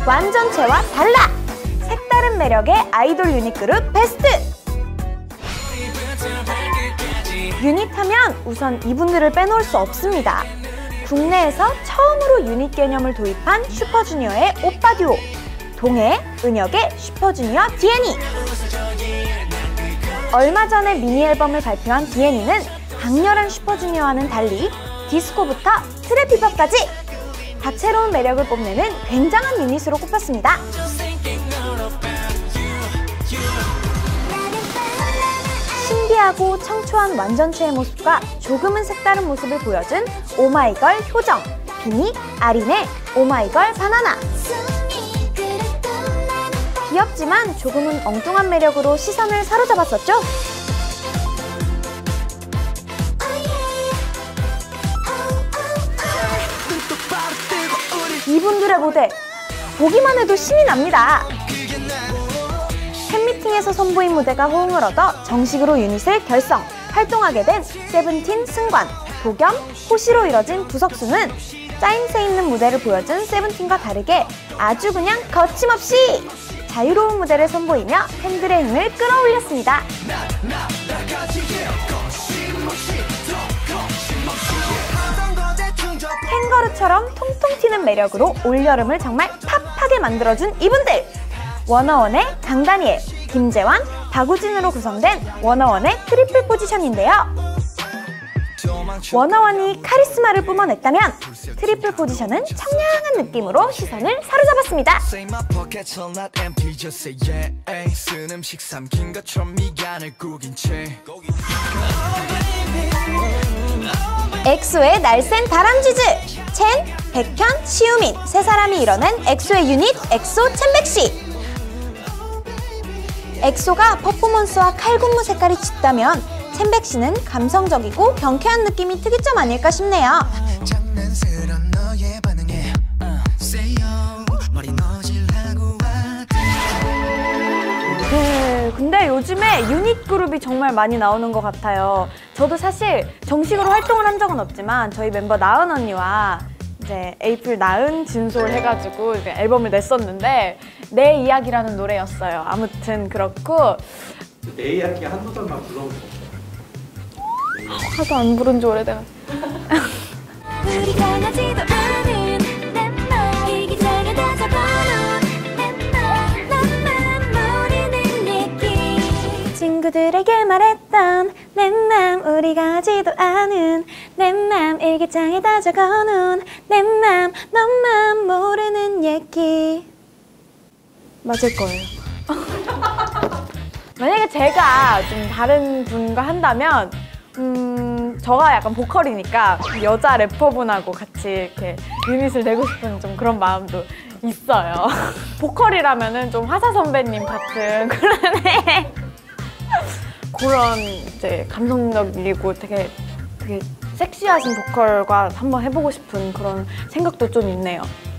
완전체와 달라! 색다른 매력의 아이돌 유닛 그룹 베스트! 유닛하면 우선 이분들을 빼놓을 수 없습니다. 국내에서 처음으로 유닛 개념을 도입한 슈퍼주니어의 오빠 듀오 동해, 은혁의 슈퍼주니어 디애니. 얼마 전에 미니 앨범을 발표한 디애니는 강렬한 슈퍼주니어와는 달리 디스코부터 트랩 힙합까지 다채로운 매력을 뽐내는 굉장한 유닛으로 꼽혔습니다. 신비하고 청초한 완전체의 모습과 조금은 색다른 모습을 보여준 오마이걸 효정, 비니, 아린의 오마이걸 바나나. 귀엽지만 조금은 엉뚱한 매력으로 시선을 사로잡았었죠? 이분들의 무대, 보기만 해도 신이 납니다. 팬미팅에서 선보인 무대가 호응을 얻어 정식으로 유닛을 결성, 활동하게 된 세븐틴 승관, 도겸, 호시로 이뤄진 부석순은 짜임새 있는 무대를 보여준 세븐틴과 다르게 아주 그냥 거침없이 자유로운 무대를 선보이며 팬들의 힘을 끌어올렸습니다. 캥거루처럼 통통 튀는 매력으로 올여름을 정말 팝하게 만들어준 이분들! 워너원의 강다니엘, 김재환, 박우진으로 구성된 워너원의 트리플 포지션인데요. 워너원이 카리스마를 뿜어냈다면 트리플 포지션은 청량한 느낌으로 시선을 사로잡았습니다. 엑소의 날쌘 다람쥐즈! 첸, 백현, 시우민 세 사람이 이뤄낸 엑소의 유닛 엑소 첸백씨! 엑소가 퍼포먼스와 칼군무 색깔이 짙다면 첸백씨는 감성적이고 경쾌한 느낌이 특이점 아닐까 싶네요. 근데 요즘에 유닛 그룹이 정말 많이 나오는 것 같아요. 저도 사실 정식으로 활동을 한 적은 없지만 저희 멤버 나은 언니와 이제 에이플 나은 진솔 해가지고 앨범을 냈었는데 내 이야기라는 노래였어요. 아무튼 그렇고 내 이야기 한 소절만 불러보세요. 하도 안 부른 지 오래돼가지고. 친구들에게 말했던 내 맘 우리 가지도 않은 내 맘 일기장에다 적어놓은 내 맘 너만 모르는 얘기. 맞을 거예요. 만약에 제가 좀 다른 분과 한다면 저가 약간 보컬이니까 여자 래퍼분하고 같이 이렇게 유닛을 내고 싶은 좀 그런 마음도 있어요. 보컬이라면은 좀 화사 선배님 같은 그런 이제 감성적이고 되게 섹시하신 보컬과 한번 해보고 싶은 그런 생각도 좀 있네요.